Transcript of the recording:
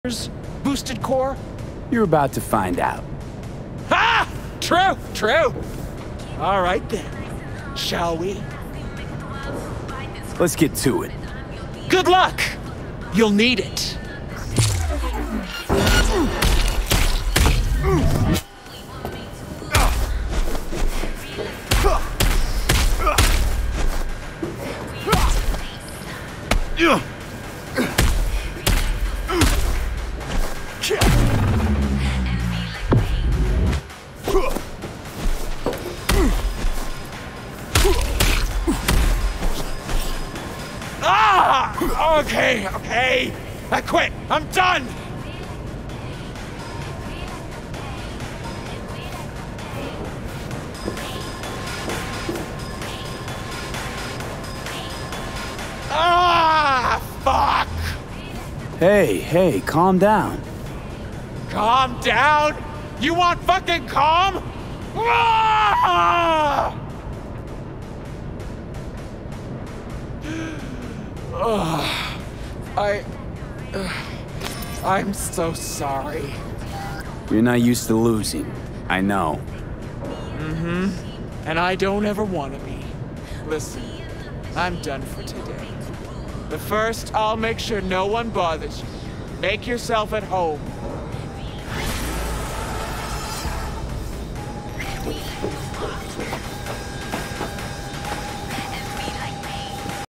boosted core? You're about to find out. Ha! True, true. All right then, shall we? Let's get to it. Good luck! You'll need it. Okay. I quit. I'm done. Fuck! Hey, calm down. Calm down? You want fucking calm? Ah! I'm so sorry. You're not used to losing. I know. And I don't ever want to be. Listen, I'm done for today. But first, I'll make sure no one bothers you. Make yourself at home.